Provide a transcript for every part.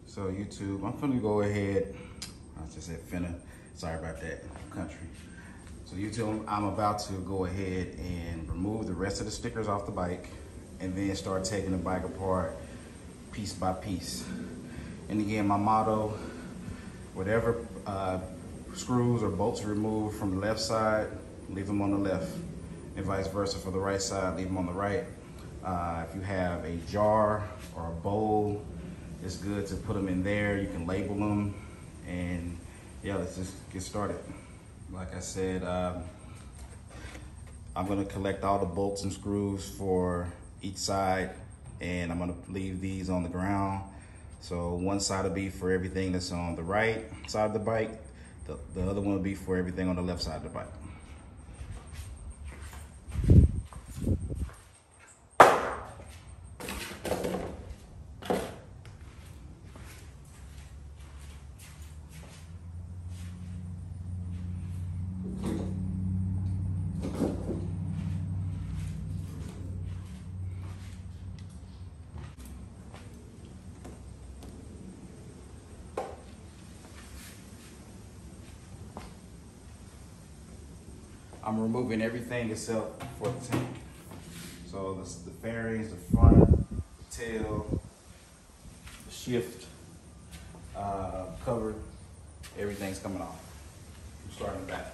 So YouTube, I'm finna go ahead, I just said finna, sorry about that, country. So YouTube, I'm about to go ahead and remove the rest of the stickers off the bike and then start taking the bike apart piece by piece. And again, my motto, whatever screws or bolts removed from the left side, leave them on the left, and vice versa for the right side, leave them on the right. If you have a jar or a bowl, it's good to put them in there. You can label them, and yeah, let's just get started. Like I said, I'm gonna collect all the bolts and screws for each side, and I'm gonna leave these on the ground. So one side will be for everything that's on the right side of the bike. The other one will be for everything on the left side of the bike. I'm removing everything except for the tank. So the fairings, the front, the tail, the shift, cover, everything's coming off. I'm starting back.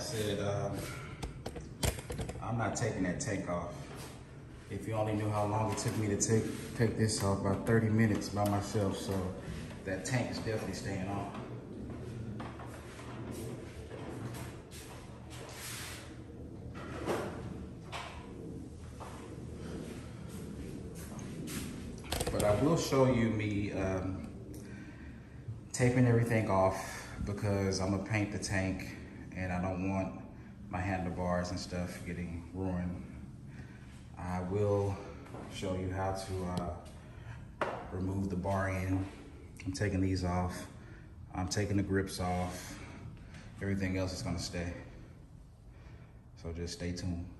said, I'm not taking that tank off. If you only knew how long it took me to take this off, about 30 minutes by myself, so that tank is definitely staying on. But I will show you me taping everything off because I'm gonna paint the tank and I don't want my handlebars and stuff getting ruined. I will show you how to remove the bar end. I'm taking these off. I'm taking the grips off. Everything else is gonna stay. So just stay tuned.